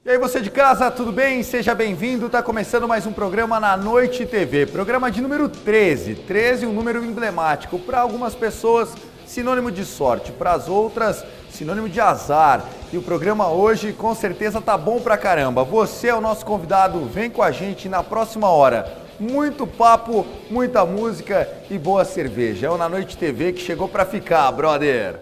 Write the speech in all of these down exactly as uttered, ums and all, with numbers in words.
E aí você de casa, tudo bem? Seja bem-vindo, tá começando mais um programa na Noite T V, programa de número treze, treze um número emblemático, para algumas pessoas sinônimo de sorte, para as outras sinônimo de azar. E o programa hoje com certeza tá bom pra caramba. Você é o nosso convidado, vem com a gente na próxima hora. Muito papo, muita música e boa cerveja. É o Na Noite T V que chegou pra ficar, brother.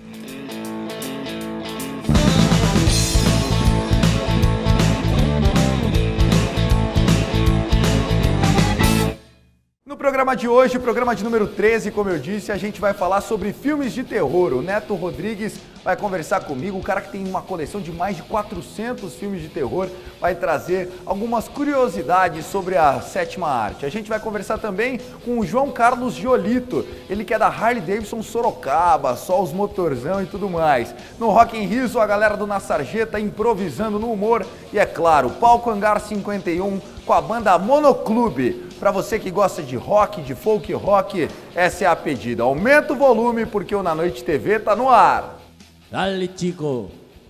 No programa de hoje, programa de número treze, como eu disse, a gente vai falar sobre filmes de terror. O Neto Rodrigues vai conversar comigo, o cara que tem uma coleção de mais de quatrocentos filmes de terror, vai trazer algumas curiosidades sobre a sétima arte. A gente vai conversar também com o João Carlos Giolito, ele que é da Harley Davidson Sorocaba, só os motorzão e tudo mais. No Rock in Rio, a galera do Na Sarjeta improvisando no humor e, é claro, Palco Hangar cinquenta e um com a banda Monoclube. Para você que gosta de rock, de folk rock, essa é a pedida. Aumenta o volume porque o Na Noite T V tá no ar. Dale, chico.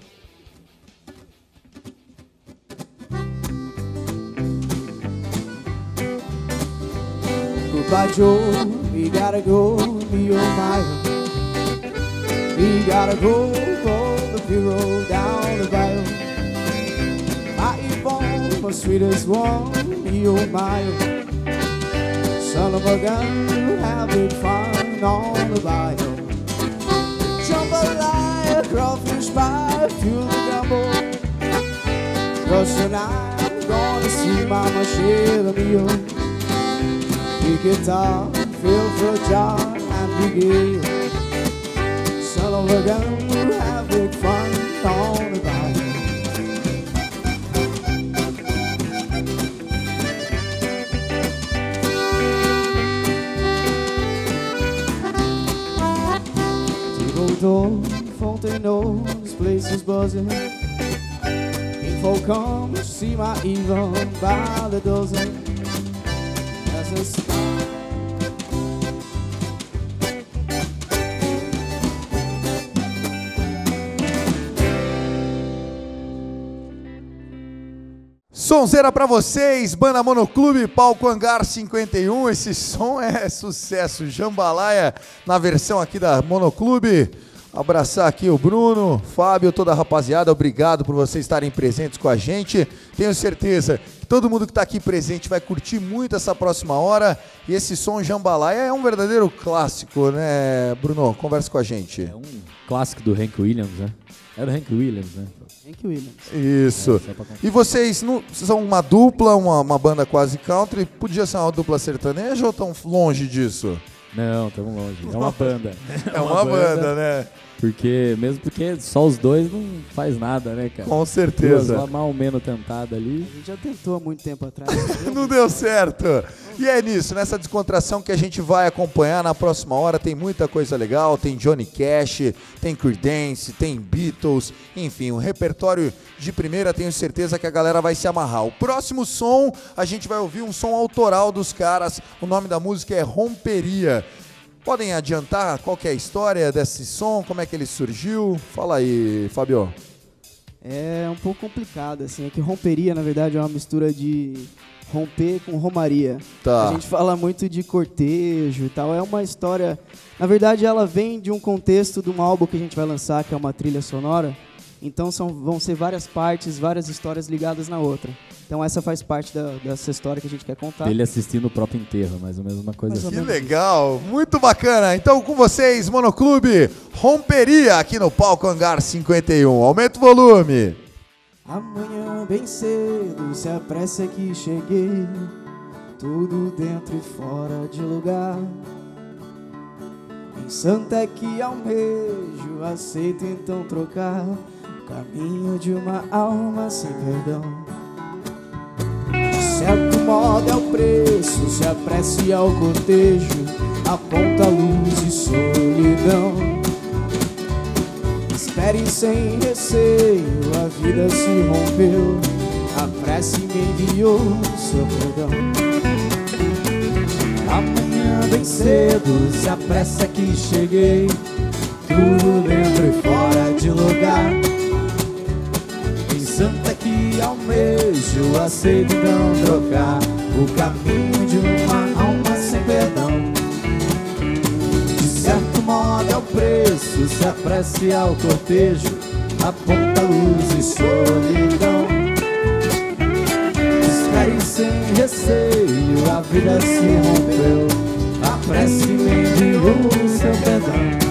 Goodbye, Joe. We gotta go, me oh my. We gotta go for the hero down the bayou. My Yvonne, my sweetest one, me oh my. Son of a gun, you having fun on the bayou. Jambalaya, crawfish pie, fuel the gumbo. Cause tonight I'm gonna see Mama share me oh. Big guitar, feel fragile and big ale. Son of a gun, you having fun on the bayou. Fontainebleau, this place is buzzing. People come to see my Yvonne by the dozen. As a star. Sonzeira pra vocês, banda Monoclube, Palco Hangar cinquenta e um, esse som é sucesso, Jambalaya na versão aqui da Monoclube. Abraçar aqui o Bruno, Fábio, toda a rapaziada, obrigado por vocês estarem presentes com a gente. Tenho certeza que todo mundo que está aqui presente vai curtir muito essa próxima hora. E esse som Jambalaya é um verdadeiro clássico, né, Bruno? Conversa com a gente. É um clássico do Hank Williams, né? É do Hank Williams, né? Hank Williams. Isso. É, e vocês não, são uma dupla, uma, uma banda quase country. Podia ser uma dupla sertaneja ou estão longe disso? Não, estamos longe. É uma banda. É uma, uma banda, banda, né? Porque, mesmo porque só os dois não faz nada, né, cara? Com certeza. Duas mal ou menos tentada ali. A gente já tentou há muito tempo atrás. Não deu certo. E é nisso, nessa descontração que a gente vai acompanhar na próxima hora. Tem muita coisa legal, tem Johnny Cash, tem Creedence, tem Beatles, enfim, um repertório de primeira, tenho certeza que a galera vai se amarrar. O próximo som, a gente vai ouvir um som autoral dos caras, o nome da música é Romperia. Podem adiantar qual que é a história desse som, como é que ele surgiu? Fala aí, Fábio. É um pouco complicado, assim, é que romperia, na verdade, é uma mistura de romper com romaria. Tá. A gente fala muito de cortejo e tal, é uma história... Na verdade, ela vem de um contexto de um álbum que a gente vai lançar, que é uma trilha sonora. Então são, vão ser várias partes, várias histórias ligadas na outra. Então essa faz parte da, dessa história que a gente quer contar. Ele assistindo o próprio enterro, mais ou menos uma coisa assim. Que legal, muito bacana. Então com vocês, Monoclube, Romperia aqui no Palco Hangar cinquenta e um. Aumenta o volume. Amanhã bem cedo, se apressa que cheguei. Tudo dentro e fora de lugar. Em Santa é que almejo, aceito então trocar o caminho de uma alma sem perdão. De certo modo é o preço, se apresse ao cortejo, aponta luz e solidão. Espere sem receio, a vida se rompeu, a prece me enviou seu perdão. Amanhã bem cedo, se apressa que cheguei, tudo dentro e fora de lugar. Em Santa que que almejo, aceito então trocar o caminho de uma alma sem perdão. De certo modo é o preço, se aprecia ao cortejo, aponta luz e solidão. Espere sem receio, a vida se rompeu, a prece me enviou seu perdão.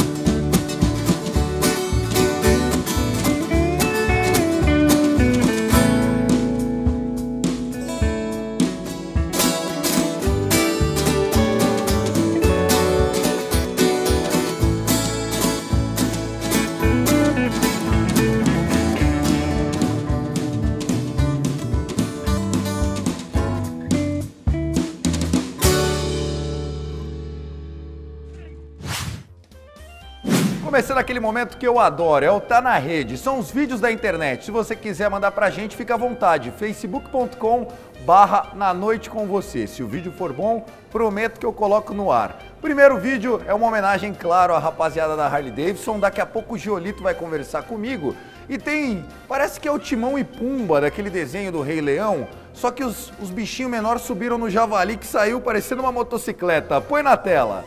Começando aquele momento que eu adoro, é o Tá na Rede, são os vídeos da internet. Se você quiser mandar pra gente, fica à vontade, facebook ponto com barra na noite com você. Se o vídeo for bom, prometo que eu coloco no ar. Primeiro vídeo é uma homenagem, claro, à rapaziada da Harley Davidson. Daqui a pouco o Giolito vai conversar comigo. E tem, parece que é o Timão e Pumba, daquele desenho do Rei Leão, só que os, os bichinhos menores subiram no javali que saiu parecendo uma motocicleta. Põe na tela.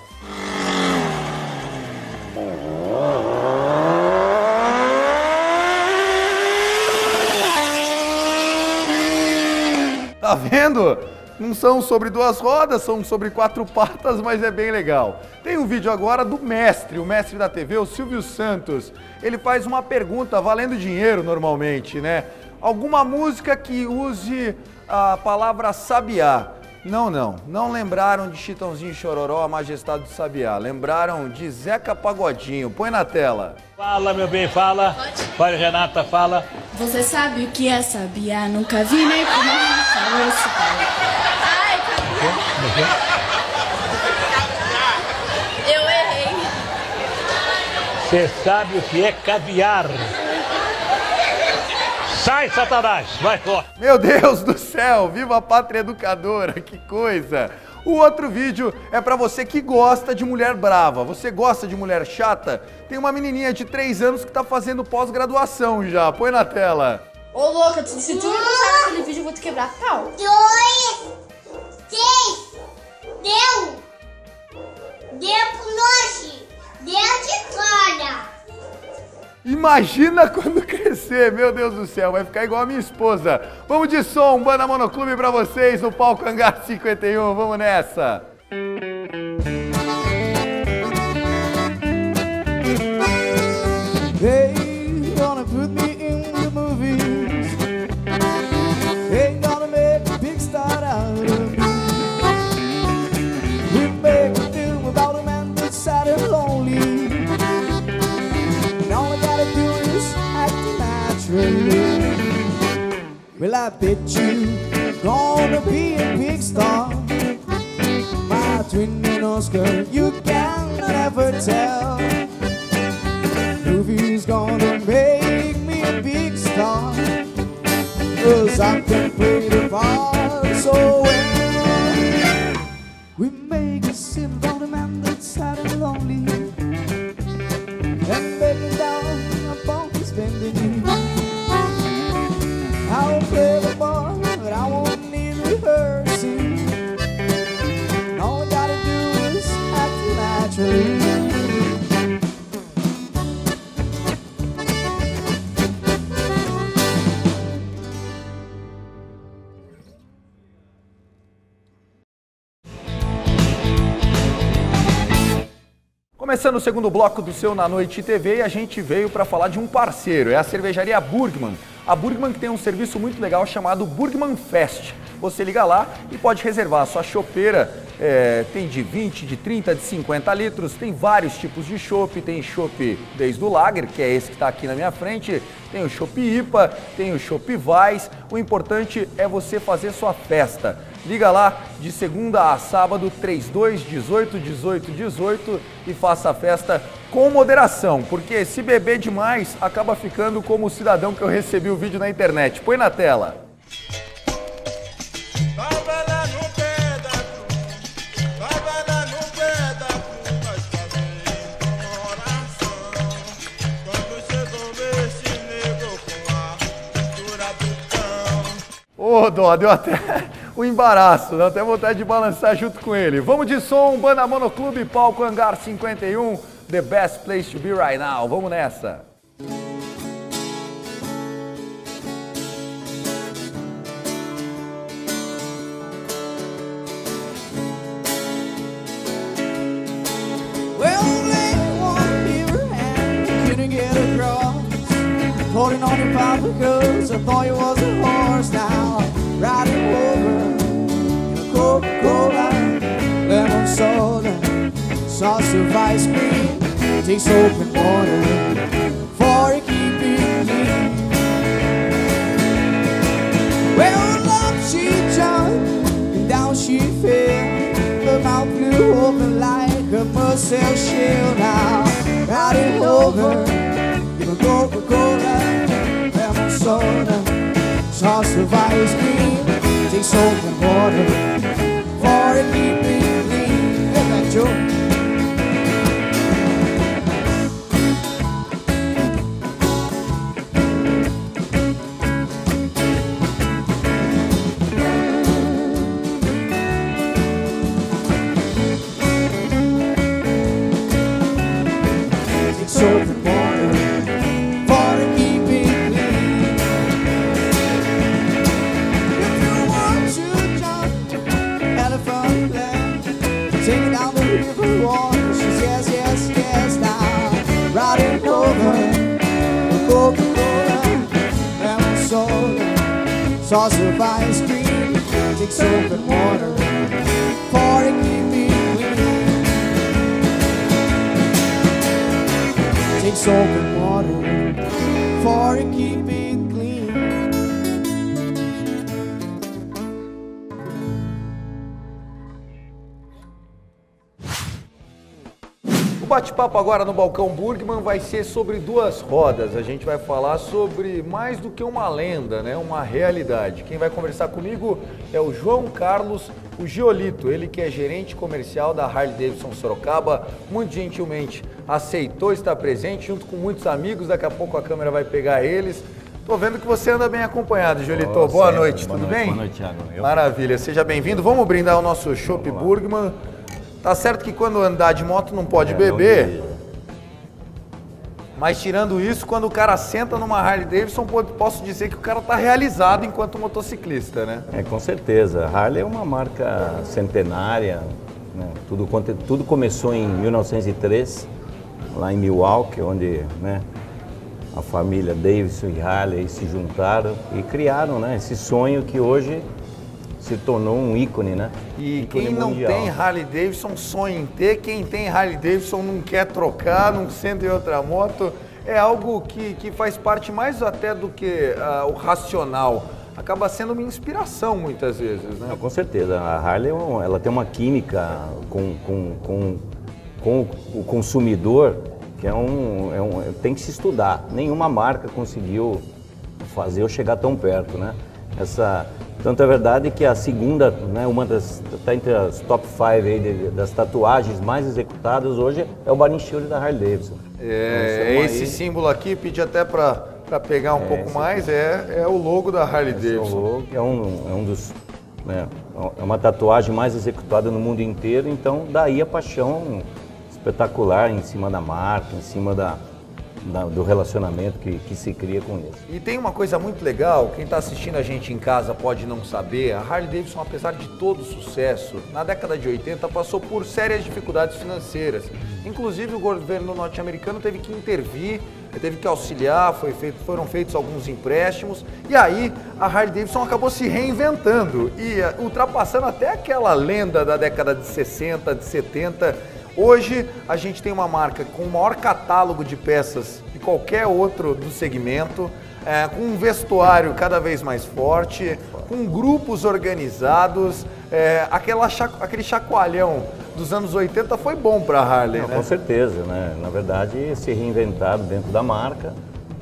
Tá vendo? Não são sobre duas rodas, são sobre quatro patas, mas é bem legal. Tem um vídeo agora do mestre, o mestre da T V, o Silvio Santos. Ele faz uma pergunta valendo dinheiro normalmente, né? Alguma música que use a palavra sabiá. Não, não. Não lembraram de Chitãozinho e Chororó, a Majestade do Sabiá. Lembraram de Zeca Pagodinho. Põe na tela. Fala, meu bem, fala. Pode, Renata, fala. Você sabe o que é sabiá? Nunca vi nem como Ai, eu errei. Você sabe o que é caviar? Sai, Satanás! Vai fora! Meu Deus do céu! Viva a pátria educadora! Que coisa! O outro vídeo é pra você que gosta de mulher brava. Você gosta de mulher chata? Tem uma menininha de três anos que tá fazendo pós-graduação já. Põe na tela. Ô, louca, se tu não sabe aquele vídeo, eu vou te quebrar pau. Dois, três, deu! Deu pro nós! Deu de cara! Imagina quando crescer, meu Deus do céu, vai ficar igual a minha esposa. Vamos de som, Banda Monoclube pra vocês no palco Hangar cinquenta e um, vamos nessa. They gonna put me in the movies. They gonna make a big star out of me. We make a film about a man that's sad and lonely. All I gotta do is act naturally. Well, I bet you gonna be a big star. My twin and Oscar, you can never tell. Movie's gonna make me a big star, 'cause I can play the part so well. We make a scene about a man that's sad and lonely, and begging down upon his bending knee. I'll play the part, but I won't need rehearsing. All I gotta do is act naturally. Começando o segundo bloco do seu Na Noite T V, a gente veio para falar de um parceiro, é a cervejaria Burgman. A Burgman que tem um serviço muito legal chamado Burgman Fest. Você liga lá e pode reservar a sua chopeira, é, tem de vinte, de trinta, de cinquenta litros, tem vários tipos de chopp, tem chopp desde o Lager, que é esse que está aqui na minha frente, tem o chopp I P A, tem o chopp Weiss, o importante é você fazer sua festa. Liga lá de segunda a sábado, trinta e dois, dezoito, dezoito, dezoito e faça a festa com moderação, porque se beber demais, acaba ficando como o cidadão que eu recebi o vídeo na internet. Põe na tela. Quando chegou esse nego com a cintura Ô, dó, deu até o embaraço, deu até vontade de balançar junto com ele. Vamos de som, Banda Monoclube, palco Hangar cinquenta e um, The Best Place to Be Right Now. Vamos nessa. Holding on your power because I thought you was a horse. Now riding over in a Coca-Cola, lemon soda, sauce of ice cream. Takes open water for to keep it clean. Well, up she jumped and down she fell. Her mouth flew open like a Marcel shell. Now riding over in a Coca-Cola, lemon soda, sauce of ice cream. Take soap and water for to keep it clean. Get that, Joe? Take soap and water for to keep it clean. If you want to jump elephant land, take it down the river water. She says yes, yes, now riding over the Coca-Cola, lemon soda, sauce of ice cream. Take soap and water for to keep it clean. Take soap and water for to keep it clean. O bate-papo agora no Balcão Burgman vai ser sobre duas rodas. A gente vai falar sobre mais do que uma lenda, né? Uma realidade. Quem vai conversar comigo é o João Carlos, o Giolito, ele que é gerente comercial da Harley Davidson Sorocaba, muito gentilmente aceitou estar presente junto com muitos amigos. Daqui a pouco a câmera vai pegar eles. Tô vendo que você anda bem acompanhado, Giolito. Oh, boa sempre. noite, Boa tudo noite. bem? Boa noite, Thiago. Eu... Maravilha, seja bem-vindo. Vamos brindar o nosso Chopp Burgman. Tá certo que quando andar de moto não pode É, beber, não de- mas tirando isso, quando o cara senta numa Harley Davidson, pode- posso dizer que o cara tá realizado enquanto motociclista, né? É, com certeza. A Harley é uma marca centenária, né? Tudo, conte- tudo começou em mil novecentos e três, lá em Milwaukee, onde, né, a família Davidson e Harley se juntaram e criaram, né, esse sonho que hoje se tornou um ícone, né? E Ícone quem não mundial. tem Harley Davidson sonha em ter, quem tem Harley Davidson não quer trocar, não senta em outra moto. É algo que, que faz parte mais até do que ah, o racional. Acaba sendo uma inspiração muitas vezes, né? Não, com certeza. A Harley é um- ela tem uma química com, com, com, com o consumidor que é um, é um- tem que se estudar. Nenhuma marca conseguiu fazer ou chegar tão perto, né? Essa, tanto é verdade que a segunda, né, uma das, está entre as top cinco aí de- das tatuagens mais executadas hoje é o Body and Shield da Harley Davidson. É, Então, esse aí- símbolo aqui, pedi até para pegar um pouco esse mais, é, é o logo da Harley Esse é o Davidson. logo, é um, é um dos, né, é uma tatuagem mais executada no mundo inteiro, então daí a paixão espetacular em cima da marca, em cima da, da- do relacionamento que, que se cria com isso. E tem uma coisa muito legal, quem está assistindo a gente em casa pode não saber, a Harley Davidson, apesar de todo o sucesso, na década de oitenta passou por sérias dificuldades financeiras. Inclusive o governo norte-americano teve que intervir, teve que auxiliar, foi feito, foram feitos alguns empréstimos, e aí a Harley Davidson acabou se reinventando e eh, ultrapassando até aquela lenda da década de sessenta, de setenta. Hoje a gente tem uma marca com o maior catálogo de peças de qualquer outro do segmento, é, com um vestuário cada vez mais forte, com grupos organizados, é, aquela chaco- aquele chacoalhão dos anos oitenta foi bom para a Harley, Não, né? com certeza, né? Na verdade, se reinventaram dentro da marca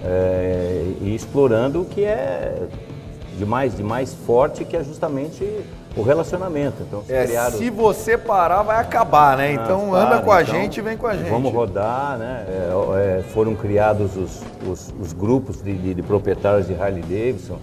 é, e explorando o que é de mais, de mais forte, que é justamente o relacionamento. Então, se É, criaram... se você parar, vai acabar, né? Então Ah, anda claro, com a então, gente e vem com a gente. Vamos rodar, né? É, é, foram criados os, os, os grupos de, de, de proprietários de Harley Davidson,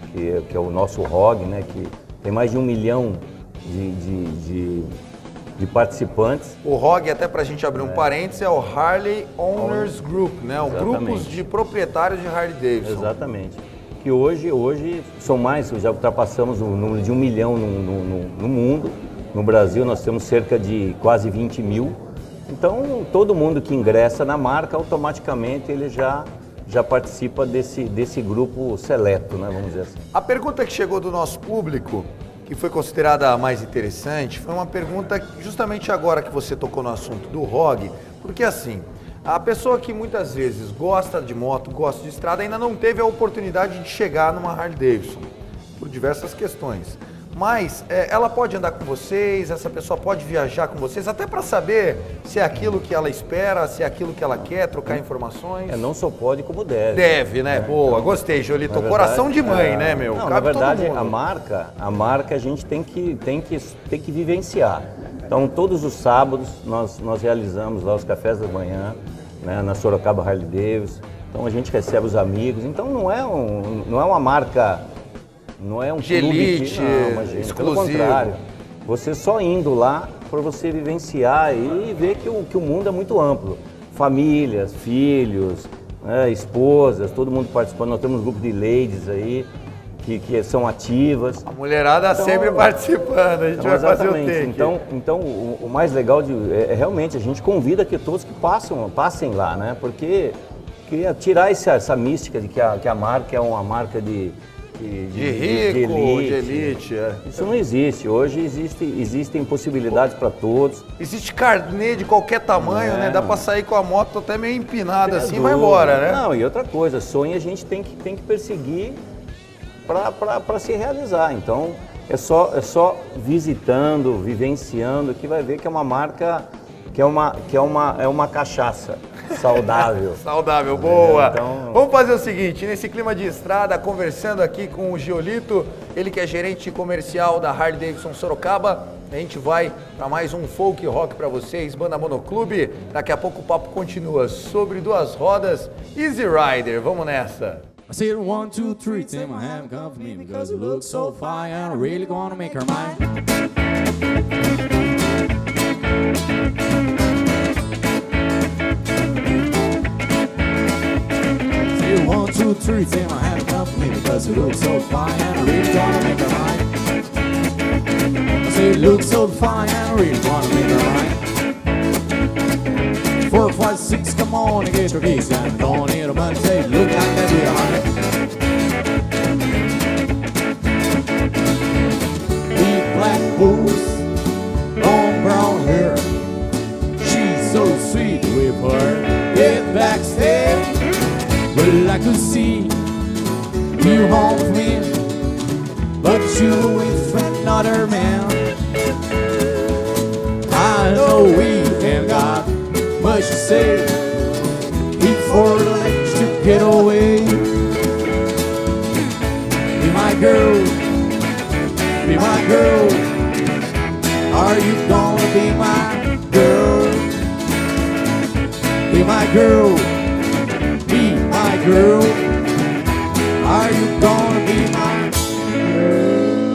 que, que é o nosso R O G, né, que tem mais de um milhão de, de, de, de participantes. O R O G, até para a gente abrir um é. parênteses, é o Harley Owners Group, né? O grupos de proprietários de Harley Davidson. Exatamente. Que hoje, hoje são mais, já ultrapassamos o número de um milhão no, no, no mundo. No Brasil nós temos cerca de quase vinte mil. Então todo mundo que ingressa na marca, automaticamente ele já, já participa desse, desse grupo seleto, né? Vamos dizer assim. A pergunta que chegou do nosso público, que foi considerada a mais interessante, foi uma pergunta justamente agora que você tocou no assunto do R O G, porque assim, a pessoa que muitas vezes gosta de moto, gosta de estrada, ainda não teve a oportunidade de chegar numa Harley Davidson, por diversas questões. Mas é, ela pode andar com vocês, essa pessoa pode viajar com vocês, até para saber se é aquilo que ela espera, se é aquilo que ela quer, trocar informações. É, não só pode, como deve. Deve, né? É, Boa, então, gostei, Jolito. Verdade, coração de mãe, é, né, meu? Não, na verdade, a marca, a marca a gente tem que, tem que, tem que vivenciar. Então, todos os sábados, nós, nós realizamos lá os cafés da manhã, né, na Sorocaba Harley Davidson. Então, a gente recebe os amigos. Então, não é, um, não é uma marca... Não é um de elite, que, não, imagina, exclusivo. Pelo contrário, você só indo lá para você vivenciar e ver que o, que o mundo é muito amplo. Famílias, filhos, né, esposas, todo mundo participando. Nós temos um grupo de ladies aí que, que são ativas. A mulherada então, sempre participando, a gente então, vai fazer o take. Então, então o, o mais legal de, é, é realmente a gente convida que todos que passam, passem lá, né? Porque queria tirar essa, essa mística de que a, que a marca é uma marca de... De, de, de rico, de elite. De elite é. Isso não existe. Hoje existe, existem possibilidades para todos. Existe carnê de qualquer tamanho, é. né? Dá para sair com a moto até meio empinada assim e vai embora, né? Não, e outra coisa, sonho a gente tem que, tem que perseguir para se realizar. Então, é só, é só visitando, vivenciando, que vai ver que é uma marca, que é uma, que é uma, é uma cachaça. Saudável. Saudável, boa. Então... Vamos fazer o seguinte, nesse clima de estrada, conversando aqui com o Giolito, ele que é gerente comercial da Harley Davidson Sorocaba, a gente vai para mais um folk rock para vocês, Banda Monoclube. Daqui a pouco o papo continua sobre duas rodas, Easy Rider, vamos nessa. I said one, two, three, take my hand, come for me, because it looks so fine, and I'm really gonna make her mine. One, two, three, take my hand, come for me, because it looks so fine, and I really wanna make her mine. I say it looks so fine, and I really wanna make her mine. Four, five, six, come on and get your keys, and don't need a bunch, say look like that, dear honey. Big black boots, long brown hair, she's so sweet with her. Get backstage. Well, I could see you home with me, but you with another man. I know we ain't got much to say before the let you get away. Be my girl, be my girl. Are you gonna be my girl? Be my girl. Be my girl, are you gonna be my girl?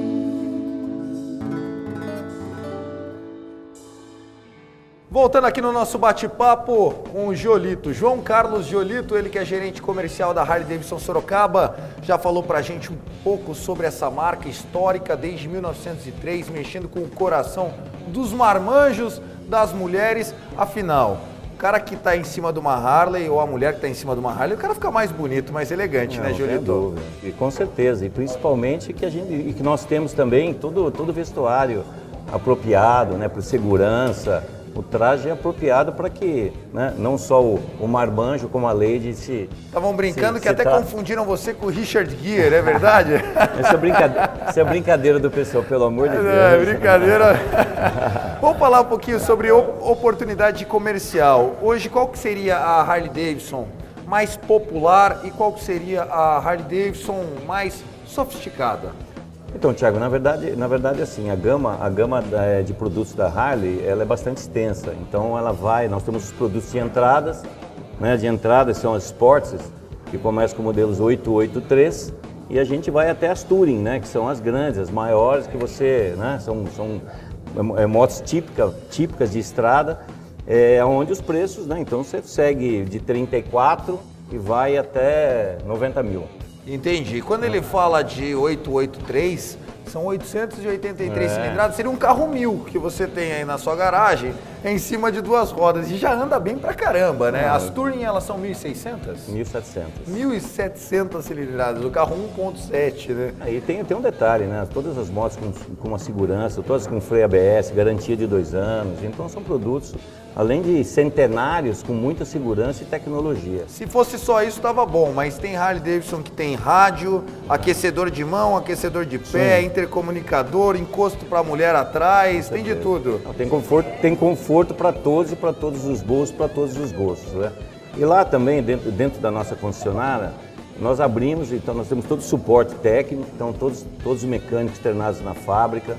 Voltando aqui no nosso bate-papo com o Giolito, João Carlos Giolito, ele que é gerente comercial da Harley Davidson Sorocaba, já falou pra gente um pouco sobre essa marca histórica desde mil novecentos e três, mexendo com o coração dos marmanjos, das mulheres, afinal... O cara que está em cima de uma Harley ou a mulher que está em cima de uma Harley, o cara fica mais bonito, mais elegante, não, né, Giolito? E com certeza, e principalmente que a gente, e que nós temos também todo todo vestuário apropriado, né, para segurança. O traje é apropriado para que, né, não só o, o marmanjo como a lady se... Estavam brincando se, que se até tá... confundiram você com o Richard Gere, é verdade? Essa é, brincadeira, essa é brincadeira do pessoal, pelo amor de Deus. É, brincadeira. Vamos falar um pouquinho sobre oportunidade comercial. Hoje, qual que seria a Harley Davidson mais popular e qual que seria a Harley Davidson mais sofisticada? Então, Thiago, na verdade, na verdade, assim, a gama, a gama de produtos da Harley, ela é bastante extensa. Então, ela vai, nós temos os produtos de entradas, né? De entrada são as Sports, que começam com modelos oito oito três e a gente vai até as Touring, né, que são as grandes, as maiores que você, né, são, são é, motos típica, típicas de estrada, é, onde os preços, né, então você segue de trinta e quatro e vai até noventa mil. Entendi. Quando ele fala de oitocentos e oitenta e três, são oitocentos e oitenta e três É. cilindradas, seria um carro mil que você tem aí na sua garagem, em cima de duas rodas, e já anda bem pra caramba, né? Ah, As Touring, elas são mil e seiscentas? mil e setecentos. mil e setecentas cilindradas, o carro um ponto sete, né? Aí tem, tem um detalhe, né? Todas as motos com, com uma segurança, todas com freio A B S, garantia de dois anos. Então são produtos, além de centenários, com muita segurança e tecnologia. Se fosse só isso, tava bom, mas tem Harley Davidson que tem rádio, aquecedor de mão, aquecedor de pé, Sim. intercomunicador, encosto pra mulher atrás, tem de tudo. Não, tem conforto, tem conforto para todos e para todos os bolsos, para todos os gostos, né? E lá também, dentro, dentro da nossa concessionária, nós abrimos, então nós temos todo o suporte técnico, então todos, todos os mecânicos externados na fábrica,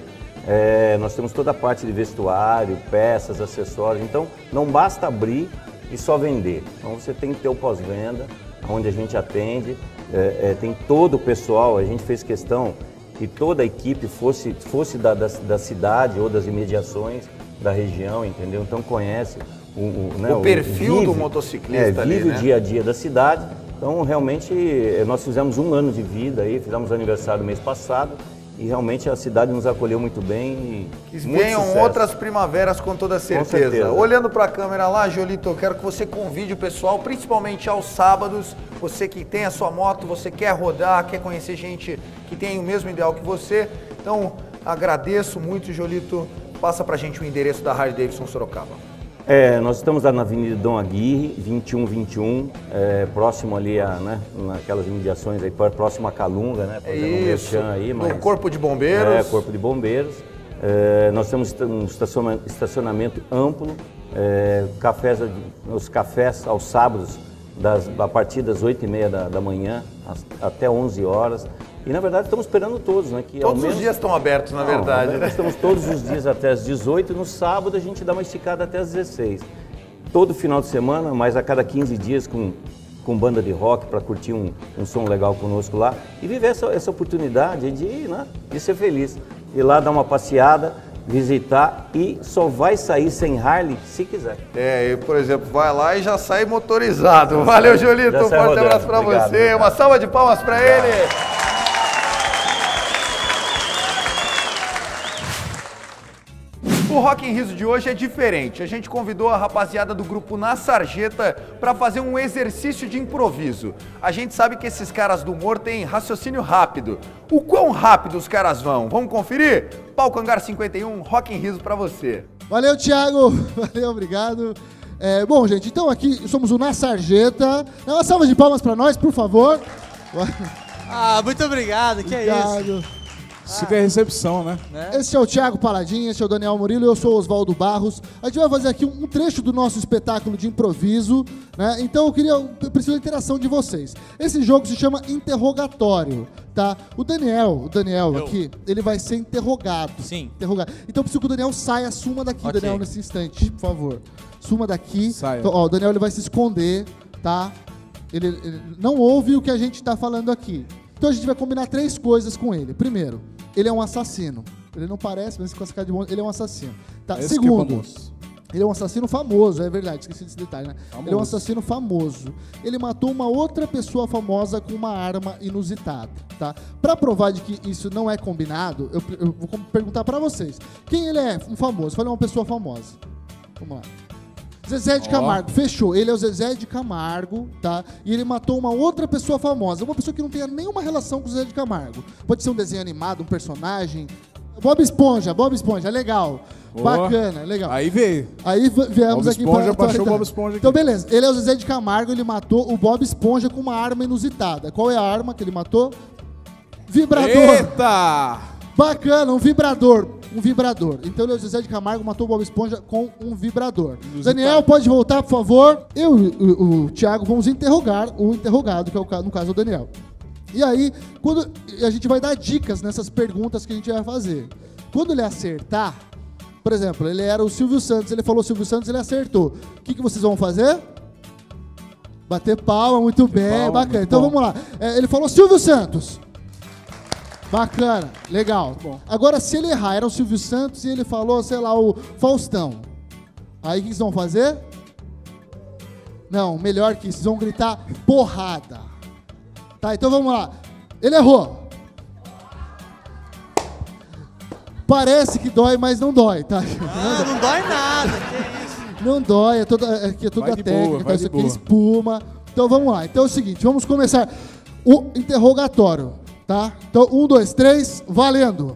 é, nós temos toda a parte de vestuário, peças, acessórios, então não basta abrir e só vender. Então você tem que ter o pós-venda, onde a gente atende, é, é, tem todo o pessoal, a gente fez questão que toda a equipe fosse, fosse da, da, da cidade ou das imediações da região, entendeu? Então conhece o, o, né, O perfil vive, do motociclista é, ali, vive né? o dia a dia da cidade. Então realmente nós fizemos um ano de vida aí, fizemos aniversário mês passado e realmente a cidade nos acolheu muito bem. E Que muito venham sucesso. outras primaveras com toda certeza. certeza. Olhando para a câmera lá, Jolito, eu quero que você convide o pessoal, principalmente aos sábados, você que tem a sua moto, você quer rodar, quer conhecer gente que tem o mesmo ideal que você. Então, agradeço muito, Jolito. Passa pra gente o endereço da Harley Davidson Sorocaba. É, nós estamos lá na Avenida Dom Aguirre, vinte e um vinte e um, é, próximo ali, a, né, naquelas imediações aí, próximo a Calunga, né? Fazendo um Isso, merchan aí, mas, no Corpo de Bombeiros. É, Corpo de Bombeiros. É, nós temos um estaciona- estacionamento amplo, é, cafés, os cafés aos sábados, das, a partir das oito e meia da, da manhã as- até onze horas. E na verdade estamos esperando todos, né? Que, ao Todos menos, os dias estão abertos, na Não, verdade, nós né? estamos todos os dias até as dezoito, no sábado a gente dá uma esticada até as dezesseis. Todo final de semana, mas a cada quinze dias com, com banda de rock para curtir um, um som legal conosco lá e viver essa, essa oportunidade de, né, de ser feliz. Ir lá dar uma passeada, visitar e só vai sair sem Harley se quiser. É, e, por exemplo, vai lá e já sai motorizado. Valeu, Jolito. Já Um sai forte rodando. abraço pra Obrigado, você. obrigado. Uma salva de palmas pra ele. O Rock em Riso de hoje é diferente. A gente convidou a rapaziada do grupo Na Sarjeta para fazer um exercício de improviso. A gente sabe que esses caras do humor têm raciocínio rápido. O quão rápido os caras vão? Vamos conferir? Palco Hangar cinquenta e um, Rock em Riso para você. Valeu, Thiago. Valeu, obrigado. É, bom, gente, então aqui somos o Na Sarjeta. Dá uma salva de palmas para nós, por favor. Ah, muito obrigado, que é isso. Obrigado. Isso que é recepção, né? Esse é o Thiago Paladin, esse é o Daniel Murilo, eu sou o Oswaldo Barros. A gente vai fazer aqui um trecho do nosso espetáculo de improviso, né? Então eu queria, eu preciso da interação de vocês. Esse jogo se chama Interrogatório, tá? O Daniel, o Daniel Eu. aqui, ele vai ser interrogado. Sim. Interrogado. Então eu preciso que o Daniel saia, suma daqui, Ok. Daniel, nesse instante, por favor. Suma daqui. Saia. Então, ó, o Daniel ele vai se esconder, tá? Ele, ele não ouve o que a gente tá falando aqui. Então a gente vai combinar três coisas com ele. Primeiro, ele é um assassino. Ele não parece, mas com essa cara de bom, ele é um assassino. Tá? Esse que é Segundo, famoso. ele é um assassino famoso, é verdade, esqueci desse detalhe, né? Famoso. Ele é um assassino famoso. Ele matou uma outra pessoa famosa com uma arma inusitada, tá? Pra provar de que isso não é combinado, eu, eu vou perguntar pra vocês. Quem ele é? Um famoso. Falei uma pessoa famosa. Vamos lá. Zezé de Ó. Camargo, fechou. Ele é o Zezé de Camargo, tá? E ele matou uma outra pessoa famosa. Uma pessoa que não tenha nenhuma relação com o Zezé de Camargo. Pode ser um desenho animado, um personagem. Bob Esponja, Bob Esponja, legal. Boa. Bacana, legal. Aí veio. Aí v- viemos Bob aqui Esponja, pra baixou o atualidade. Bob Esponja aqui. Então, beleza. Ele é o Zezé de Camargo, ele matou o Bob Esponja com uma arma inusitada. Qual é a arma que ele matou? Vibrador. Eita! Bacana, um vibrador. Um vibrador. Então, o Zezé de Camargo matou o Bob Esponja com um vibrador. Daniel, pode voltar, por favor? Eu e o, o Thiago vamos interrogar o interrogado, que é o, ca- no caso o Daniel. E aí, quando a gente vai dar dicas nessas perguntas que a gente vai fazer. Quando ele acertar, por exemplo, ele era o Silvio Santos, ele falou Silvio Santos, ele acertou. O que, que vocês vão fazer? Bater palma, muito bem, palma, bacana. muito Então bom. vamos lá. É, ele falou Silvio Santos. Bacana, legal. Bom. Agora, se ele errar, era o Silvio Santos e ele falou, sei lá, o Faustão. Aí o que vocês vão fazer? Não, melhor que isso, vocês vão gritar porrada. Tá, então vamos lá. Ele errou. Parece que dói, mas não dói, tá? Ah, não dói nada, que isso? Não dói, é toda, é, é toda a técnica, boa, isso aqui é espuma. Então vamos lá, então é o seguinte, vamos começar o interrogatório, tá? Então, um, dois, três, valendo.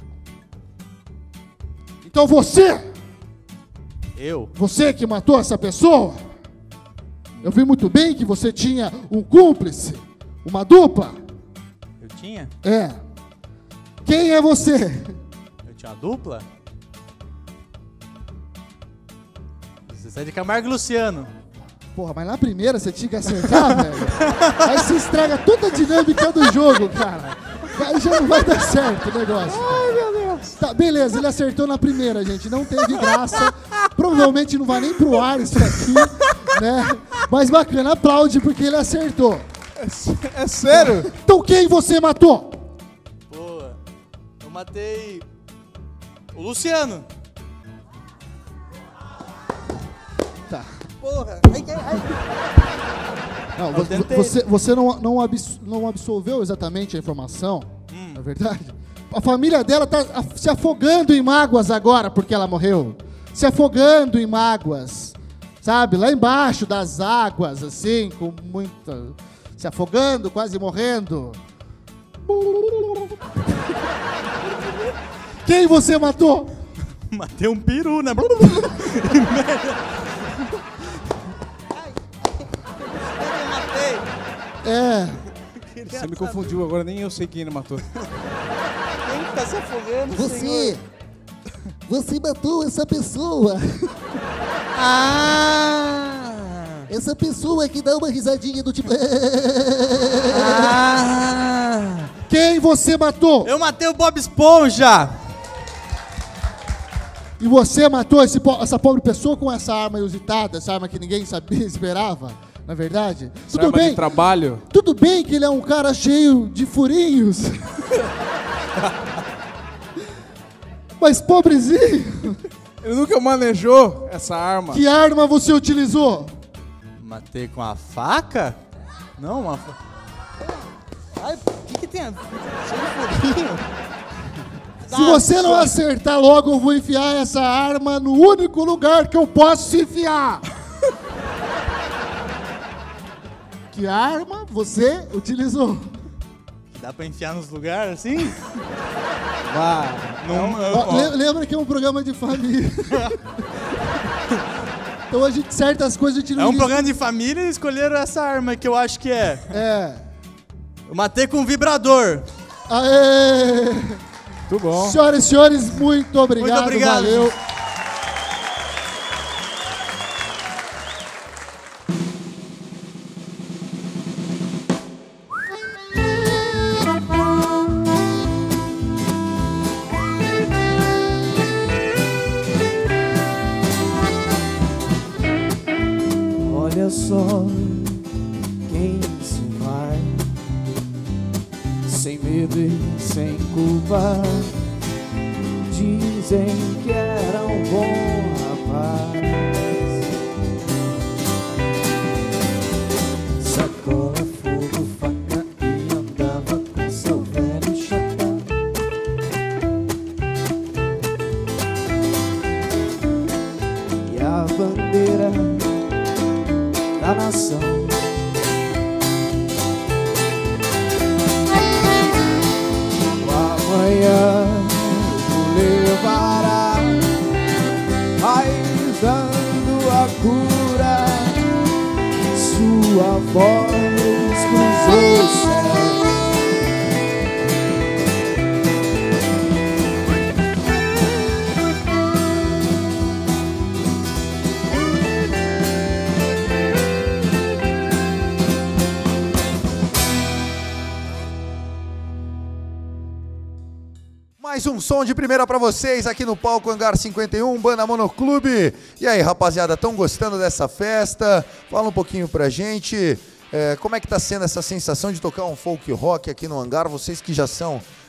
Então você... Eu? Você que matou essa pessoa? Eu vi muito bem que você tinha um cúmplice, uma dupla. Eu tinha? É. Quem é você? Eu tinha uma dupla? Você é de Camargo e Luciano. Porra, mas na primeira você tinha que acertar, velho. Aí você estraga toda a dinâmica do jogo, cara. Aí já não vai dar certo o negócio. Ai, meu Deus. Tá, beleza, ele acertou na primeira, gente. Não teve graça. Provavelmente não vai nem pro ar isso aqui, né? Mas bacana, aplaude porque ele acertou. É, é sério? Então quem você matou? Pô, eu matei o Luciano. Tá. Porra. Ai, ai. Não, você, você, você não, não, abs, não absolveu exatamente a informação, hum. na verdade. A família dela tá se afogando em mágoas agora porque ela morreu. Se afogando em mágoas, sabe? Lá embaixo das águas, assim, com muita... Se afogando, quase morrendo. Quem você matou? Matei um peru, né? É. Você me confundiu, agora nem eu sei quem ele matou. Quem tá se afogando, Você. senhor? Você matou essa pessoa. Ah! Essa pessoa que dá uma risadinha do tipo... Ah! Quem você matou? Eu matei o Bob Esponja. E você matou esse, essa pobre pessoa com essa arma inusitada, essa arma que ninguém sabia, esperava, na verdade? Essa tudo arma bem? de trabalho? Tudo bem que ele é um cara cheio de furinhos. Mas pobrezinho. Ele nunca manejou essa arma. Que arma você utilizou? Matei com a faca? Não, uma faca. Ai, o que, que tem a... Cheio de furinho. Se você não acertar logo, eu vou enfiar essa arma no único lugar que eu posso se enfiar. Que arma você utilizou? Dá pra enfiar nos lugares assim? Vá. Não, ó, ó. Lembra que é um programa de família. Então a gente, certas coisas a gente não... É um programa de família e escolheram essa arma que eu acho que é. É. Eu matei com um vibrador. Aê! Muito bom. Senhoras e senhores, muito obrigado. Muito obrigado. Valeu. Olha só quem se vai, sem medo e sem culpa. Dizem que era um bom rapaz. Sacola, fogo, faca e andava com seu velho chapéu. E a bandeira da nação. O amanhã levará, raiz dando a cura. Sua voz cruzou o céu. Mais um som de primeira pra vocês aqui no palco Hangar cinquenta e um, Banda Monoclube. E aí, rapaziada, estão gostando dessa festa? Fala um pouquinho pra gente, é, como é que tá sendo essa sensação de tocar um folk rock aqui no Hangar? Vocês que já são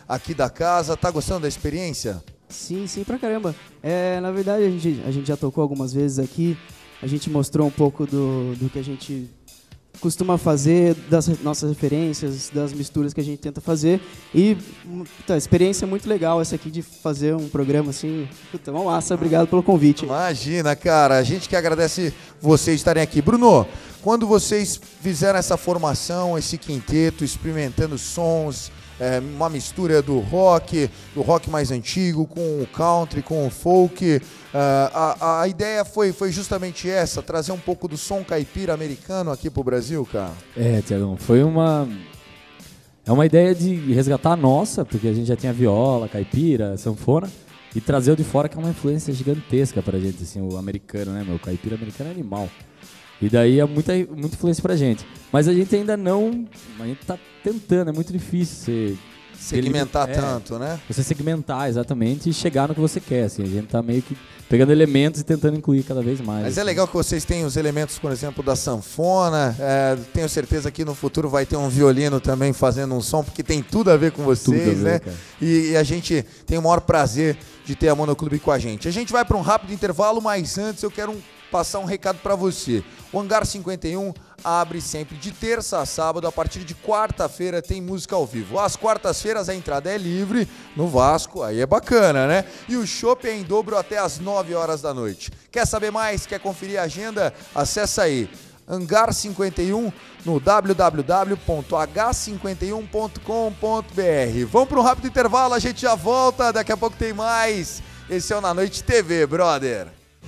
aqui da casa. Tá gostando da experiência? Sim, sim, pra caramba. É, na verdade, a gente, a gente já tocou algumas vezes aqui. A gente mostrou um pouco do, do que a gente costuma fazer, das nossas referências, das misturas que a gente tenta fazer. E tá, experiência muito legal essa aqui de fazer um programa assim. Puta, uma massa, obrigado pelo convite. Imagina, cara, a gente que agradece vocês estarem aqui. Bruno, quando vocês fizeram essa formação, esse quinteto, experimentando sons, é, uma mistura do rock, do rock mais antigo, com o country, com o folk, uh, a, a ideia foi, foi justamente essa, trazer um pouco do som caipira americano aqui pro Brasil, cara? É, Tiagão, foi uma... É uma ideia de resgatar a nossa, porque a gente já tinha viola, caipira, sanfona, e trazer o de fora, que é uma influência gigantesca pra gente, assim, o americano, né, meu? O caipira americano é animal. E daí é muita, muita influência pra gente. Mas a gente ainda não... A gente tá tentando, é muito difícil você... Segmentar é, tanto, né? Você segmentar, exatamente, e chegar no que você quer, assim. A gente tá meio que pegando elementos e tentando incluir cada vez mais. Mas assim. É legal que vocês tenham os elementos, por exemplo, da sanfona. É, tenho certeza que no futuro vai ter um violino também fazendo um som, porque tem tudo a ver com vocês, Tudo a ver, né? cara. E, e a gente tem o maior prazer de ter a Monoclube com a gente. A gente vai para um rápido intervalo, mas antes eu quero um, passar um recado para você. O Hangar cinquenta e um abre sempre de terça a sábado, a partir de quarta-feira tem música ao vivo. Às quartas-feiras a entrada é livre no Vasco, aí é bacana, né? E o chopp é em dobro até às nove horas da noite. Quer saber mais? Quer conferir a agenda? Acessa aí Hangar cinquenta e um no w w w ponto h cinquenta e um ponto com ponto b r. Vamos para um rápido intervalo, a gente já volta, daqui a pouco tem mais. Esse é o Na Noite T V, brother.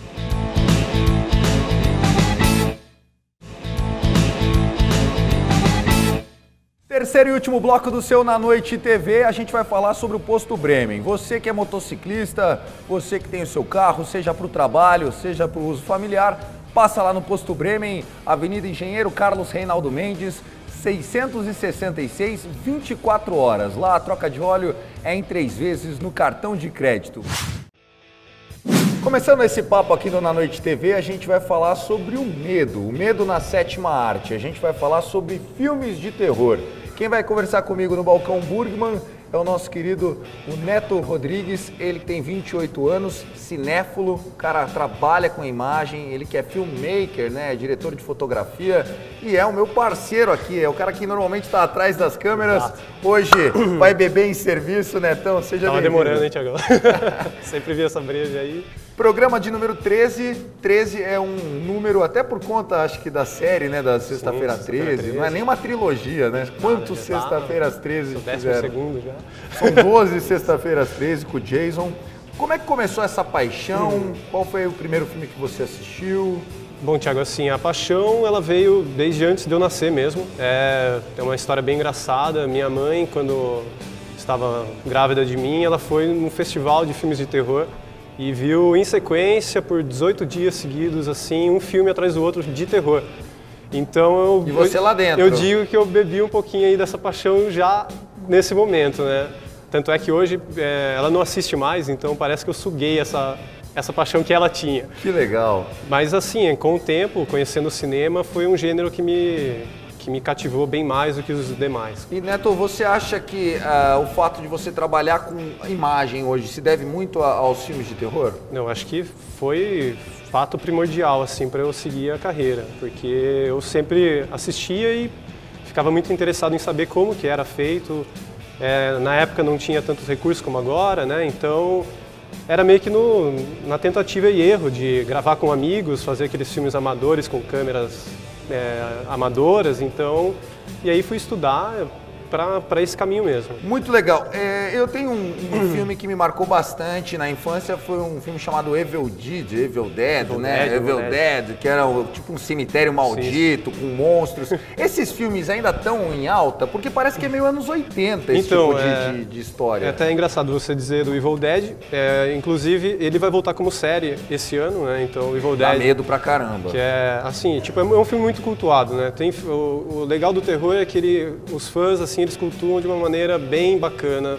Terceiro e último bloco do seu Na Noite T V, a gente vai falar sobre o Posto Bremen. Você que é motociclista, você que tem o seu carro, seja para o trabalho, seja para o uso familiar, passa lá no Posto Bremen, Avenida Engenheiro Carlos Reinaldo Mendes, seiscentos e sessenta e seis, vinte e quatro horas. Lá a troca de óleo é em três vezes no cartão de crédito. Começando esse papo aqui no Na Noite T V, a gente vai falar sobre o medo, o medo na sétima arte. A gente vai falar sobre filmes de terror. Quem vai conversar comigo no Balcão Burgman é o nosso querido o Neto Rodrigues, ele que tem vinte e oito anos, cinéfilo, o cara trabalha com imagem, ele que é filmmaker, né, diretor de fotografia e é o meu parceiro aqui, é o cara que normalmente está atrás das câmeras, Exato. Hoje vai beber em serviço, Netão, seja Tava bem-vindo. demorando, hein, Tiagão? Sempre vi essa breja aí. Programa de número treze, treze é um número até por conta, acho que da série, né, da Sexta-feira treze, não é nem uma trilogia, né? Quantos Sexta-feiras treze fizeram? Segundo já. São doze Sexta-feiras treze com o Jason. Como é que começou essa paixão? Hum. Qual foi o primeiro filme que você assistiu? Bom, Thiago, assim, a paixão ela veio desde antes de eu nascer mesmo. É, é uma história bem engraçada. Minha mãe, quando estava grávida de mim, ela foi num festival de filmes de terror e viu em sequência, por dezoito dias seguidos, assim, um filme atrás do outro de terror. Então eu, e você eu, lá dentro? Eu digo que eu bebi um pouquinho aí dessa paixão já nesse momento, né? Tanto é que hoje é, ela não assiste mais, então parece que eu suguei essa, essa paixão que ela tinha. Que legal! Mas assim, com o tempo, conhecendo o cinema, foi um gênero que me... que me cativou bem mais do que os demais. E Neto, você acha que uh, o fato de você trabalhar com imagem hoje se deve muito a, aos filmes de terror? Não, acho que foi fato primordial assim para eu seguir a carreira, porque eu sempre assistia e ficava muito interessado em saber como que era feito. É, na época não tinha tantos recursos como agora, né? Então era meio que no, na tentativa e erro de gravar com amigos, fazer aqueles filmes amadores com câmeras É, amadoras, então, e aí fui estudar para esse caminho mesmo. Muito legal. É, eu tenho um, um filme que me marcou bastante na infância, foi um filme chamado Evil Dead, Evil Dead, Evil né? Dead, Evil Dead, Dead, que era um, tipo um cemitério maldito, sim, com monstros. Esses filmes ainda estão em alta? Porque parece que é meio anos oitenta esse então, tipo de, é, de, de história. É até engraçado você dizer do Evil Dead, é, inclusive ele vai voltar como série esse ano, né? Então o Evil Dead... Dá medo pra caramba. Que é, assim, tipo, é um filme muito cultuado, né? Tem, o, o legal do terror é que ele, os fãs, assim, eles cultuam de uma maneira bem bacana,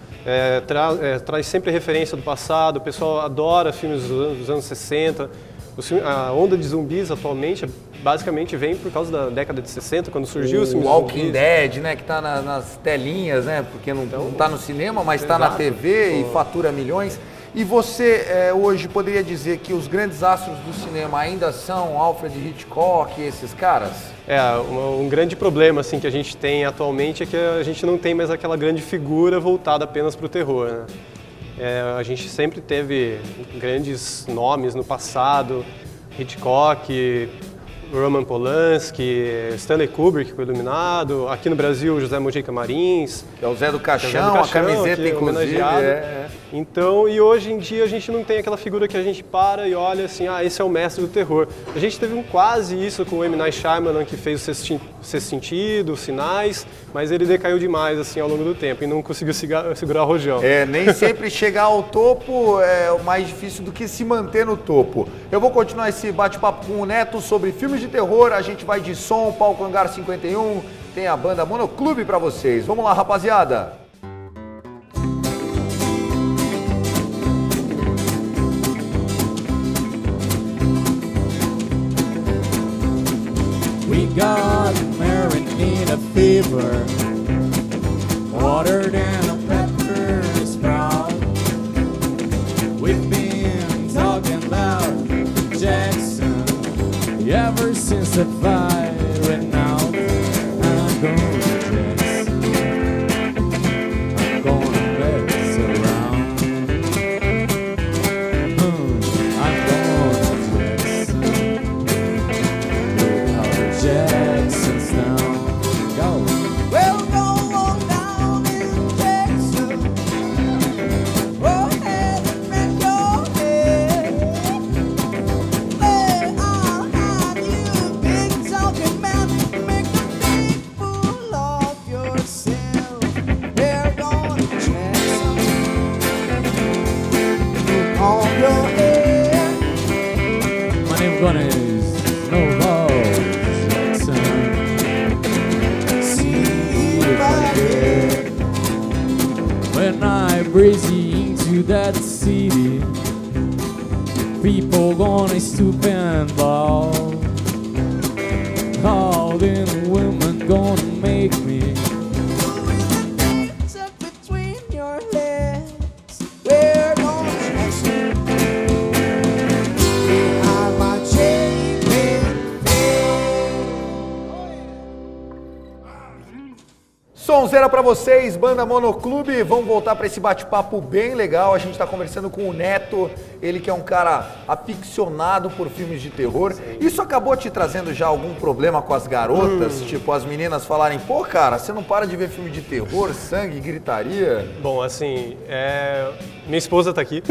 é, tra, é, traz sempre referência do passado, o pessoal adora filmes dos anos, dos anos sessenta, os filmes, a onda de zumbis atualmente é basicamente vem por causa da década de sessenta, quando surgiu o Walking Dead, né, que tá na, nas telinhas, né, porque não, então, não tá no cinema, mas está na T V e fatura milhões. E você é, hoje poderia dizer que os grandes astros do cinema ainda são Alfred Hitchcock e esses caras? É, um, um grande problema assim, que a gente tem atualmente é que a gente não tem mais aquela grande figura voltada apenas para o terror, né? É, a gente sempre teve grandes nomes no passado, Hitchcock, Roman Polanski, Stanley Kubrick, que foi iluminado, aqui no Brasil, José Mojica Marins. Que é o Zé do Caixão, a camiseta inclusive. É, é. Então, e hoje em dia a gente não tem aquela figura que a gente para e olha assim, ah, esse é o mestre do terror. A gente teve um quase isso com o M. Night Shyamalan, que fez o Sexto Sentido, Sinais, mas ele decaiu demais assim ao longo do tempo e não conseguiu segurar o rojão. É, nem sempre chegar ao topo é o mais difícil do que se manter no topo. Eu vou continuar esse bate-papo com o Neto sobre filmes de terror, a gente vai de som, Palco Hangar cinquenta e um, tem a banda Monoclube pra vocês. Vamos lá, rapaziada! We got married in a fever, water than a pepper sprout. We've been talking about Jackson ever since the fire went out. And I'm going to Jackson, I'm gonna mess around. Hmm, I'm going to Jackson. Jackson's now. Go. Well, go on down in Jackson. Go ahead and make your head. Hey, I'll have you, big talking man. Make a big fool of yourself. They're going to Jackson. On your head. My name gonna is Snowball. When I breezy into that city, people gonna stoop and bow. All the women gonna make me tuck between your legs. We're gonna Jackson behind my chain Sonzeira pra vocês, banda Monoclube. Vamos voltar para esse bate-papo bem legal. A gente está conversando com o Neto, ele que é um cara aficionado por filmes de terror. Sim. Isso acabou te trazendo já algum problema com as garotas? Hum. Tipo, as meninas falarem, pô, cara, você não para de ver filme de terror, sangue, gritaria? Bom, assim, é... minha esposa tá aqui.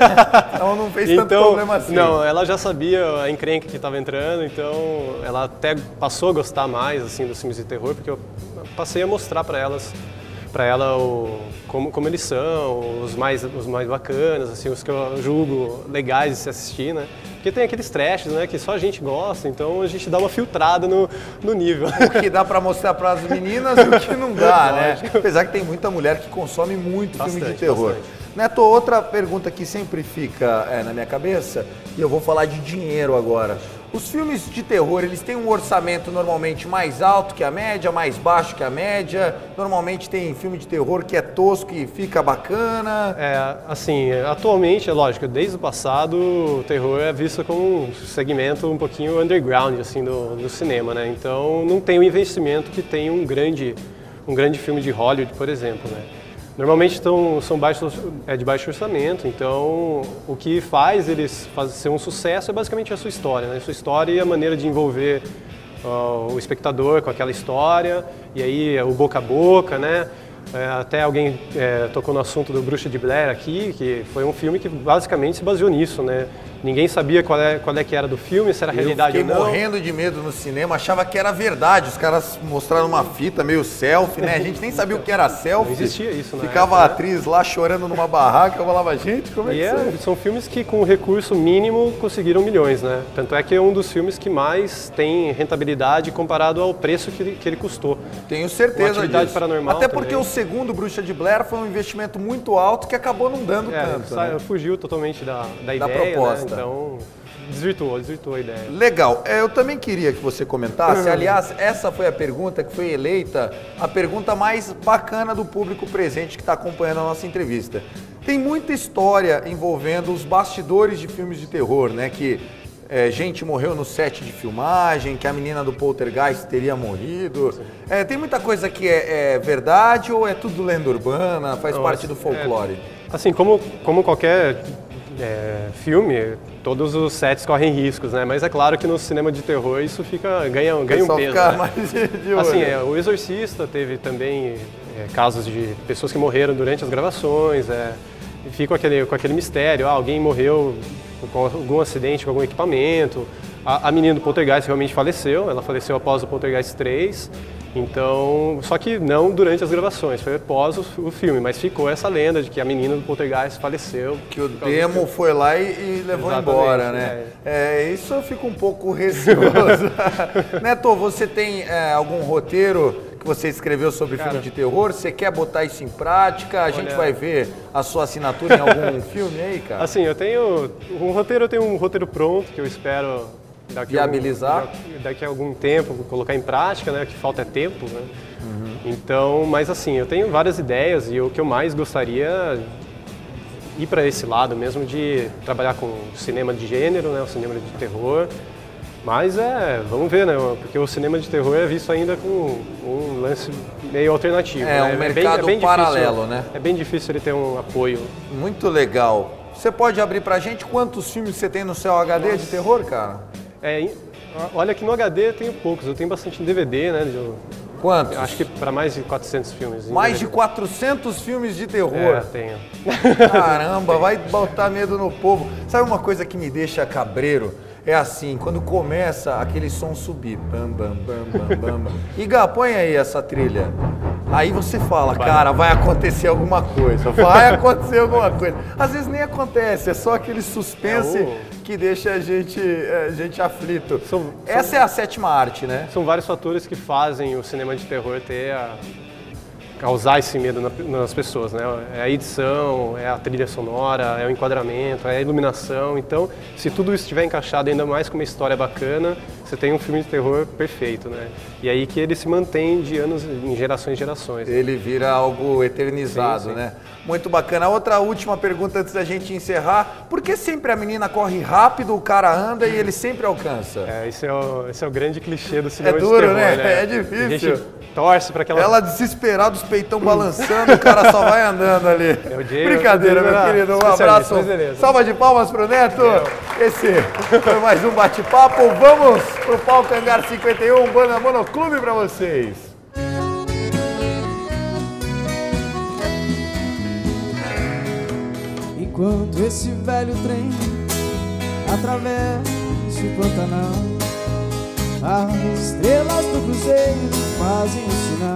Ela não fez então, tanto problema assim. Não, ela já sabia a encrenca que estava entrando, então ela até passou a gostar mais assim dos filmes de terror, porque eu passei a mostrar para elas, para ela o, como, como eles são, os mais, os mais bacanas, assim, os que eu julgo legais de se assistir, né? Porque tem aqueles trashes, né, que só a gente gosta, então a gente dá uma filtrada no, no nível. O que dá para mostrar para as meninas e o que não dá, né? Apesar que tem muita mulher que consome muito bastante, filme de terror. Bastante. Neto, outra pergunta que sempre fica é, na minha cabeça, e eu vou falar de dinheiro agora. Os filmes de terror, eles têm um orçamento normalmente mais alto que a média, mais baixo que a média? Normalmente tem filme de terror que é tosco e fica bacana? É, assim, atualmente, é lógico, desde o passado o terror é visto como um segmento um pouquinho underground, assim, do, do cinema, né? Então não tem o investimento que tem um grande, um grande filme de Hollywood, por exemplo, né? Normalmente tão, são baixos, é de baixo orçamento, então o que faz eles fazer ser um sucesso é basicamente a sua história, né? A sua história e a maneira de envolver uh, o espectador com aquela história, e aí o boca a boca, né? É, até alguém é, tocou no assunto do Bruxa de Blair aqui, que foi um filme que basicamente se baseou nisso, né? Ninguém sabia qual é, qual é que era do filme, se era realidade ou não. Eu fiquei morrendo de medo no cinema, achava que era verdade. Os caras mostraram uma fita meio selfie, né? A gente nem sabia o que era selfie. Não existia isso, né? Ficava a atriz lá chorando numa barraca, eu falava, gente, como é que é? é? São filmes que com recurso mínimo conseguiram milhões, né? Tanto é que é um dos filmes que mais tem rentabilidade comparado ao preço que ele, que ele custou. Tenho certeza Atividade disso. Paranormal Até porque também. O segundo Bruxa de Blair foi um investimento muito alto que acabou não dando é, tanto, sa- né? Fugiu totalmente da, da, Da ideia, proposta. Né? Então, desvirtuou, desvirtuou a ideia. Legal. É, eu também queria que você comentasse. Aliás, essa foi a pergunta que foi eleita a pergunta mais bacana do público presente que está acompanhando a nossa entrevista. Tem muita história envolvendo os bastidores de filmes de terror, né? Que é, gente morreu no set de filmagem, que a menina do Poltergeist teria morrido. É, tem muita coisa que é, é verdade ou é tudo lenda urbana, faz Não, parte do folclore? É, assim, como, como qualquer é, filme, todos os sets correm riscos, né? Mas é claro que no cinema de terror isso fica, ganha, ganha um peso. Fica né? mais de, de assim, é, o Exorcista teve também é, casos de pessoas que morreram durante as gravações, é, e fica com aquele, com aquele mistério, ah, alguém morreu com algum acidente, com algum equipamento. A, a menina do Poltergeist realmente faleceu, ela faleceu após o Poltergeist três, então, só que não durante as gravações, foi após o, o filme, mas ficou essa lenda de que a menina do Poltergeist faleceu. Que o demo foi lá e, e levou Exatamente, embora, né? É. É, isso eu fico um pouco receoso. Neto, você tem é, algum roteiro que você escreveu sobre Cara, filme de terror? Você quer botar isso em prática? A olha, gente vai ver a sua assinatura em algum filme aí, cara? Assim, eu tenho um roteiro, eu tenho um roteiro pronto que eu espero daqui viabilizar, algum, daqui a algum tempo colocar em prática, né? O que falta é tempo, né? Uhum. Então, mas assim, eu tenho várias ideias e o que eu mais gostaria é ir para esse lado mesmo de trabalhar com cinema de gênero, né? O cinema de terror. Mas é, vamos ver, né? Porque o cinema de terror é visto ainda com um lance meio alternativo. É, né? um mercado bem, é bem paralelo, difícil, né? É bem difícil ele ter um apoio. Muito legal. Você pode abrir pra gente quantos filmes você tem no seu H D de terror, cara? É, olha que no H D eu tenho poucos, eu tenho bastante D V D, né? De, Quantos? Acho que para mais de quatrocentos filmes. Mais de quatrocentos filmes de terror? É, tenho. Caramba, vai botar medo no povo. Sabe uma coisa que me deixa cabreiro? É assim, quando começa aquele som subir, bam, bam, bam, bam, bam, bam. Iga, põe aí essa trilha. Aí você fala, cara, vai acontecer alguma coisa, vai acontecer alguma coisa. Às vezes nem acontece, é só aquele suspense É, o- que deixa a gente, é, a gente aflito. São- Essa são- é a sétima arte, né? São vários fatores que fazem o cinema de terror ter a, causar esse medo na- nas pessoas, né? É a edição, é a trilha sonora, é o enquadramento, é a iluminação. Então, se tudo isso estiver encaixado ainda mais com uma história bacana, você tem um filme de terror perfeito, né? E aí que ele se mantém de anos em gerações e gerações. Ele vira algo eternizado, Sim, sim. né? Muito bacana. Outra última pergunta antes da gente encerrar. Por que sempre a menina corre rápido, o cara anda e ele sempre alcança? É, esse é o, esse é o grande clichê do cinema É de duro, terror, né? né? É difícil. A gente torce para aquela... Ela desesperada, os peitão balançando, o cara só vai andando ali. É o Diego, Brincadeira, o Diego meu era querido. Um especialista, abraço. mas beleza. Salva de palmas pro Neto. Esse foi mais um bate-papo. Vamos pro palco Hangar cinquenta e um, Banda Monoclube pra vocês. Enquanto esse velho trem atravessa o Pantanal, as estrelas do cruzeiro fazem o sinal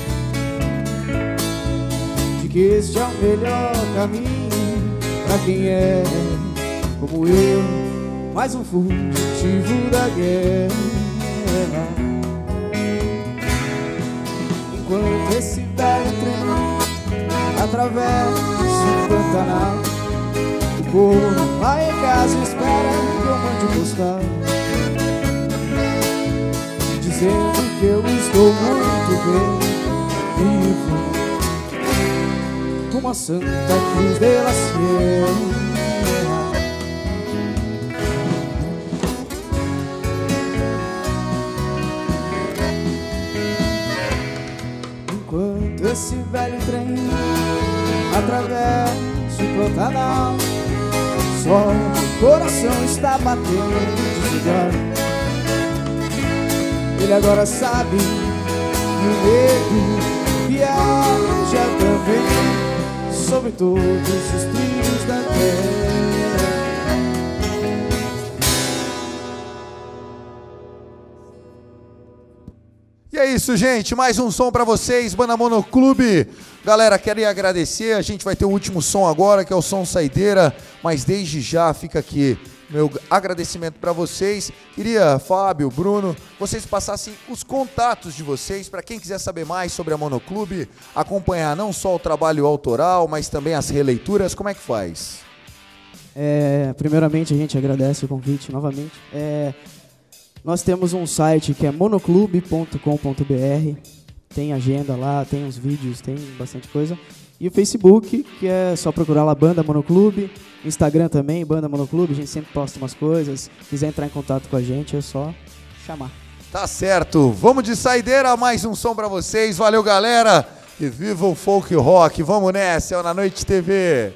de que este é o melhor caminho pra quem é como eu, mais um fugitivo da guerra. Enquanto esse velho trem atravessa o Pantanal, o povo vai em casa e espera que eu mande um postal dizendo que eu estou muito bem, vivo como a Santa Cruz de la Sierra. Enquanto esse velho trem atravessa o Pantanal, só o coração está batendo devagar. Ele agora sabe que o medo viaja também sobre todos os trilhos da terra. E é isso, gente. Mais um som pra vocês, Banda Monoclube. Galera, queria agradecer. A gente vai ter o último som agora, que é o som saideira. Mas desde já fica aqui meu agradecimento pra vocês. Queria, Fábio, Bruno, vocês passassem os contatos de vocês para quem quiser saber mais sobre a Monoclube, acompanhar não só o trabalho autoral, mas também as releituras. Como é que faz? É, primeiramente, a gente agradece o convite novamente. É, nós temos um site que é monoclube ponto com ponto b r. Tem agenda lá, tem uns vídeos, tem bastante coisa. E o Facebook, que é só procurar lá Banda Monoclube. Instagram também, Banda Monoclube. A gente sempre posta umas coisas. Se quiser entrar em contato com a gente, é só chamar. Tá certo. Vamos de saideira, mais um som pra vocês. Valeu, galera. E viva o folk rock. Vamos nessa, é o Na Noite T V.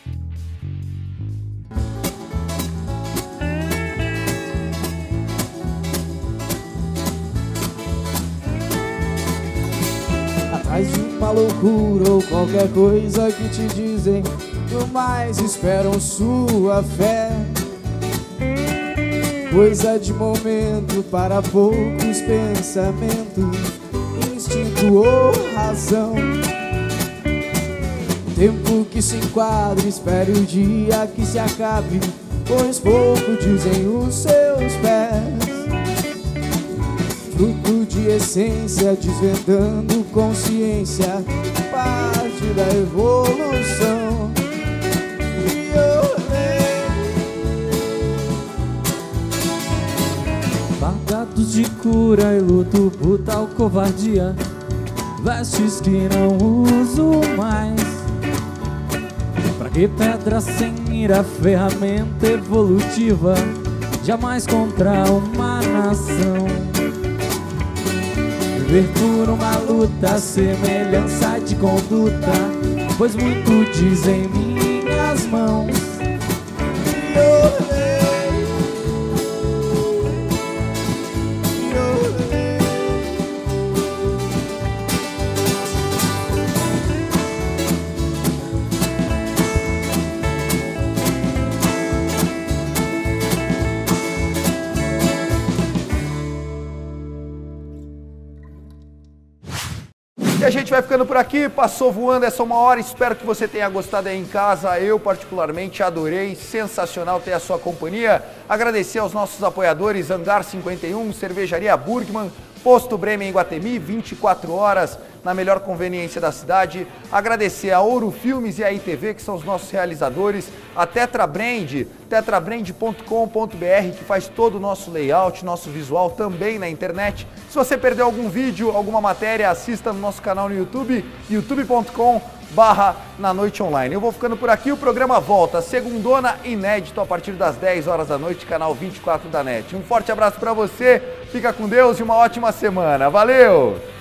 Atrás de uma loucura ou qualquer coisa que te dizem, no mais esperam sua fé. Coisa de momento para poucos pensamentos, instinto ou razão. Tempo que se enquadre, espere o dia que se acabe, pois pouco dizem os seus pés. Fruto de essência, desvendando consciência, parte da evolução. Fardados de cura e luto, brutal covardia, vestes que não uso mais. Pra que pedra sem ira, ferramenta evolutiva, jamais contra uma nação. Viver por uma luta, semelhança de conduta, pois muito dizem minhas mãos. A gente vai ficando por aqui, passou voando essa uma hora, espero que você tenha gostado aí em casa, eu particularmente adorei, sensacional ter a sua companhia, agradecer aos nossos apoiadores, Hangar cinquenta e um, Cervejaria Burgman, Posto Bremen em Guatemi, vinte e quatro horas, na melhor conveniência da cidade, agradecer a Ouro Filmes e a I T V, que são os nossos realizadores, a Tetra Brand, tetrabrand ponto com ponto b r, que faz todo o nosso layout, nosso visual também na internet. Se você perdeu algum vídeo, alguma matéria, assista no nosso canal no YouTube, youtube ponto com barra Na Noite Online. Eu vou ficando por aqui, o programa volta, segundona, inédito, a partir das dez horas da noite, canal vinte e quatro da NET. Um forte abraço para você, fica com Deus e uma ótima semana. Valeu!